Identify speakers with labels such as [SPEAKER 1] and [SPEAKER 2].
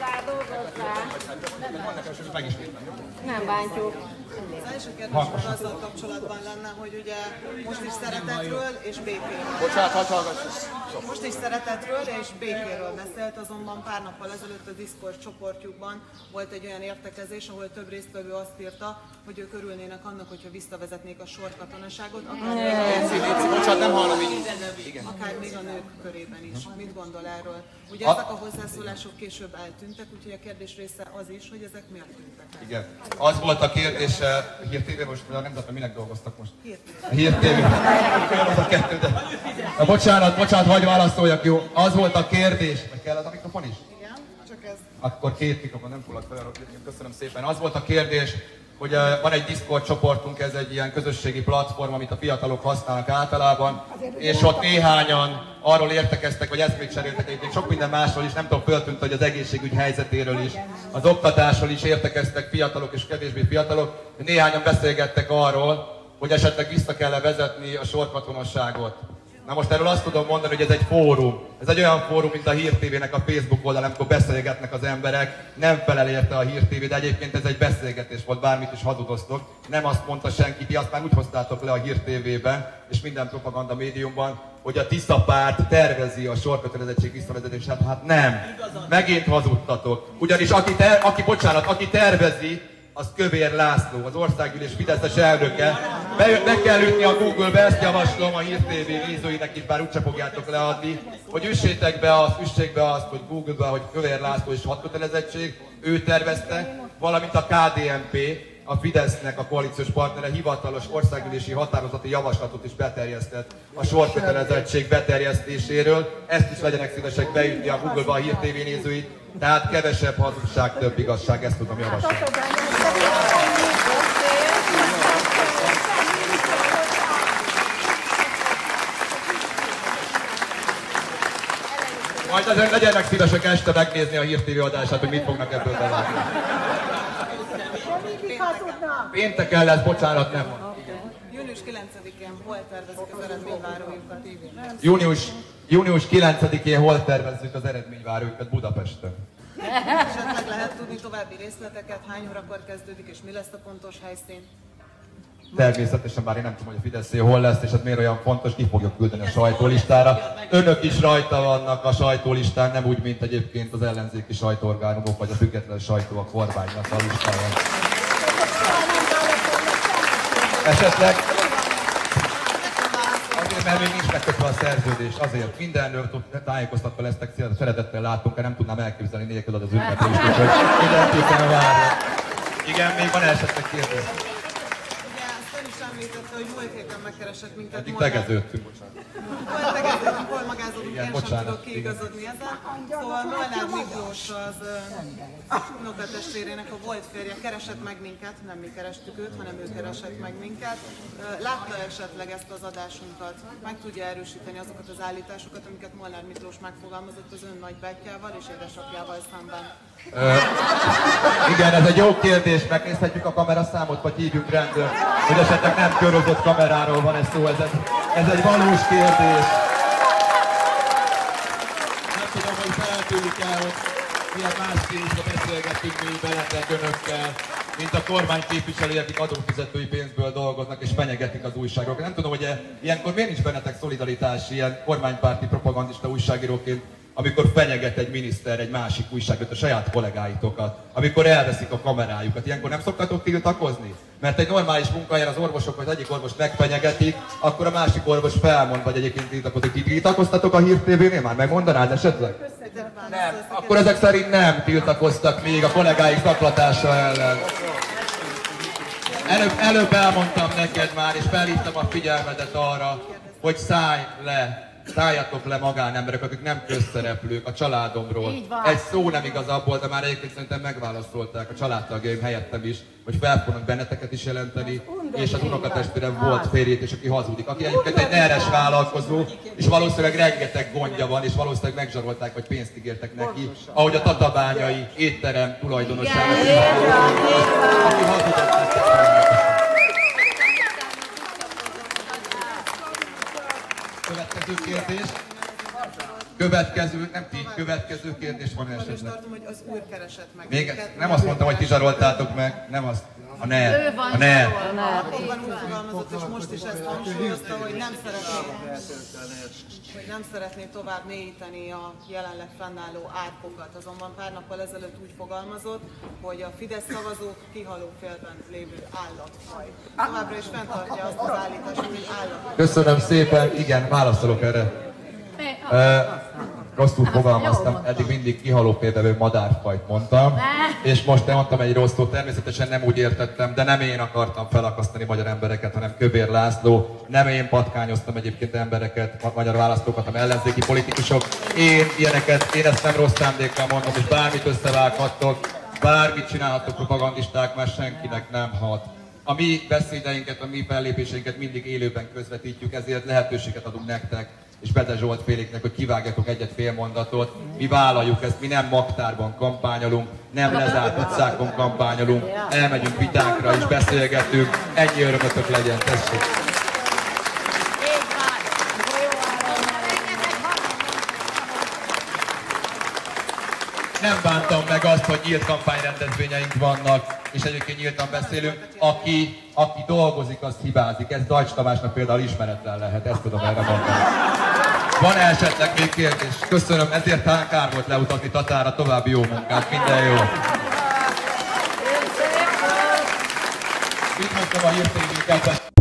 [SPEAKER 1] dolgozzál, dolgozzál. Nem bántjuk.
[SPEAKER 2] Az első kérdésem azzal kapcsolatban lenne, hogy ugye most is szeretetről és békéről.
[SPEAKER 3] Bocsánat, hadd hallgassuk.
[SPEAKER 2] Most is szeretetről és békéről beszélt, azonban pár nappal ezelőtt a Discord csoportjukban volt egy olyan értekezés, ahol több résztvevő azt írta, hogy ők örülnének annak, hogyha visszavezetnék a sorkatonaságot,
[SPEAKER 3] Bocsánat, nem hallom így.
[SPEAKER 2] akár még a nők körében is. Mit gondol erről? Ugye ezek a hozzászólások később eltűntek, úgyhogy a kérdés része az is, hogy ezek miért tűntek el.
[SPEAKER 3] Igen. Az volt a kérdés, Hír TV, most nem tudom, minek dolgoztak most.
[SPEAKER 2] Hír TV.
[SPEAKER 3] Hír TV. A kettő, de... Na, bocsánat, hagyj válaszoljak, jó. Az volt a kérdés. Meg kell az a mikrofon is?
[SPEAKER 2] Igen, csak ez.
[SPEAKER 3] Akkor két mikrofon, nem fogok fel, köszönöm szépen. Az volt a kérdés, hogy van egy Discord csoportunk, ez egy ilyen közösségi platform, amit a fiatalok használnak általában, és ott néhányan arról értekeztek, vagy eszmét cseréltek, egyébként sok minden másról is, nem tudom, föltűnt, hogy az egészségügy helyzetéről is, az oktatásról is értekeztek fiatalok és kevésbé fiatalok, néhányan beszélgettek arról, hogy esetleg vissza kell vezetni a sorkatonosságot. Na most erről azt tudom mondani, hogy ez egy fórum. Ez egy olyan fórum, mint a Hír TV-nek a Facebook oldal, amikor beszélgetnek az emberek. Nem felel érte a Hír TV, de egyébként ez egy beszélgetés volt, bármit is hazudoztok. Nem azt mondta senki, ti azt már úgy hoztátok le a Hír TV-ben, és minden propaganda médiumban, hogy a Tisza párt tervezi a sorkötelezettség visszavezetését. Hát nem. Megint hazudtatok. Ugyanis aki tervezi, az Kövér László, az országgyűlés fideszes elnöke. Meg kell ütni a Google-be, ezt javaslom a Hír TV nézőinek, itt bár úgyse fogjátok leadni, hogy üssék be azt, hogy Google-be, hogy Kövér László és hadkötelezettség, ő tervezte, valamint a KDNP, a Fidesznek a koalíciós partnere hivatalos országgyűlési határozati javaslatot is beterjesztett a sorkötelezettség beterjesztéséről. Ezt is legyenek szívesek beütni a Google-ba a Hír TV nézőit. Tehát kevesebb hazugság, több igazság, ezt tudom javasolni. Majd azért legyenek szívesek este megnézni a Hír TV adását, hogy mit fognak ebből belátni. Pénteken lesz, bocsánat, nem van.
[SPEAKER 2] Június 9-én hol tervezik az eredményvárójukat tévén?
[SPEAKER 3] Június 9-én hol tervezzük az eredményvárójukat Budapesten?
[SPEAKER 2] Esetleg lehet tudni további részleteket, hány órakor kezdődik és mi lesz a pontos helyszín?
[SPEAKER 3] Természetesen, bár én nem tudom, hogy a Fideszé hol lesz, és ez miért olyan fontos, ki fogjuk küldeni a sajtólistára. Önök is rajta vannak a sajtólistán, nem úgy, mint egyébként az ellenzéki sajtóorgánumok, vagy a független sajtó a kormánynak a listáján. Esetleg azért, mert még nincs megkötve a szerződés, azért mindenről tájékoztatva lesznek, szeretettel látunk, nem tudnám elképzelni nélkül az ünneplést, úgyhogy mindenképpen várja. Igen, még van esetleg kérdés.
[SPEAKER 2] Ugye azt ön is említette, hogy múlt héten megkeresett minket.
[SPEAKER 3] Eddig tegeződtünk, bocsánat.
[SPEAKER 2] Hol magázódunk, én sem tudok kiigazodni ezen. Szóval Molnár Miklós az unokatestvérének a volt férje keresett meg minket, nem mi kerestük őt, hanem ő keresett meg minket. Látta esetleg ezt az adásunkat? Meg tudja erősíteni azokat az állításokat, amiket Molnár Miklós megfogalmazott az ön nagybátyjával és édesapjával szemben?
[SPEAKER 3] Igen, ez egy jó kérdés, megnézhetjük a kameraszámot, vagy hívjuk rendőrt, hogy esetleg nem körözött kameráról van ez szó, ez egy valós kérdés. Nem tudom, hogy feltűnik el, hogy milyen más stílusra beszélgettünk mi veletek önökkel, mint a kormány képviselői, akik adófizetői pénzből dolgoznak és fenyegetik az újságokat. Nem tudom, hogy ilyenkor miért nincs bennetek szolidaritás ilyen kormánypárti propagandista újságíróként, amikor fenyeget egy miniszter, egy másik újságírót, a saját kollégáitokat, amikor elveszik a kamerájukat. Ilyenkor nem szoktatok tiltakozni? Mert egy normális munkahelyen az orvosok, vagy egyik orvos megfenyegetik, akkor a másik orvos felmond, vagy egyébként tiltakozik. Ti tiltakoztatok a Hír TV-nél már? Megmondanád esetleg? Nem. Akkor ezek szerint nem tiltakoztak még a kollégáik zaklatása ellen. Előbb elmondtam neked már, és felhívtam a figyelmedet arra, hogy szálljatok le magánemberek, akik nem közszereplők, a családomról. Egy szó nem igaz abból, de már egyébként szerintem megválaszolták a családtagjaim helyettem is, hogy fel fognak benneteket is jelenteni, és az unokatestvérem volt férjét, és aki hazudik. Aki egyébként egy neres vállalkozó, és valószínűleg rengeteg gondja van, és valószínűleg megzsarolták, vagy pénzt ígértek neki, ahogy a tatabányai étterem tulajdonosának. Aki hazudott. Következő kérdés. Következő, nem ti, következő kérdés van
[SPEAKER 2] Akkor is
[SPEAKER 3] esetleg.
[SPEAKER 2] tartom, hogy az úr keresett meg
[SPEAKER 3] Még
[SPEAKER 2] minket.
[SPEAKER 3] nem azt mondtam, hogy ti zsaroltátok meg, nem azt. A NER. A NER.
[SPEAKER 2] Abban úgy fogalmazott, és most is ezt hangsúlyozta, hogy nem szeretné tovább mélyíteni a jelenleg fennálló árkokat. Azonban pár nappal ezelőtt úgy fogalmazott, hogy a Fidesz szavazók kihaló félben lévő állatfaj. Továbbra is fenntartja azt az állítást, hogy állat.
[SPEAKER 3] Köszönöm szépen, igen, válaszolok erre. Rosszul fogalmaztam, eddig mindig kihalófélbevő madárfajt mondtam, és most nem mondtam egy rossz szót, természetesen nem úgy értettem, de nem én akartam felakasztani magyar embereket, hanem Kövér László, nem én patkányoztam egyébként embereket, magyar választókat, hanem ellenzéki politikusok, én ezt nem rossz szándékkal mondom, és bármit összevághattok, bármit csinálhattok propagandisták, mert senkinek nem hat. A mi beszédeinket, a mi fellépéseinket mindig élőben közvetítjük, ezért lehetőséget adunk nektek, és Bede Zsolt féléknek, hogy kivágjatok egyet fél mondatot. Mi vállaljuk ezt, mi nem magtárban kampányolunk, nem lezárt utcákon kampányolunk, elmegyünk vitákra és beszélgetünk, ennyi örömötök legyen, tessék! Nem bántam meg azt, hogy nyílt kampányrendezvényeink vannak, és egyébként nyíltan beszélünk. Aki dolgozik, az hibázik. Ez Dajcs Tamásnak például ismeretlen lehet, ezt tudom erre mondani. Van esetleg még kérdés? Köszönöm, ezért talán kár volt leutazni Tatára, további jó munkát, minden jó! Itt mondtam a hírtévéket.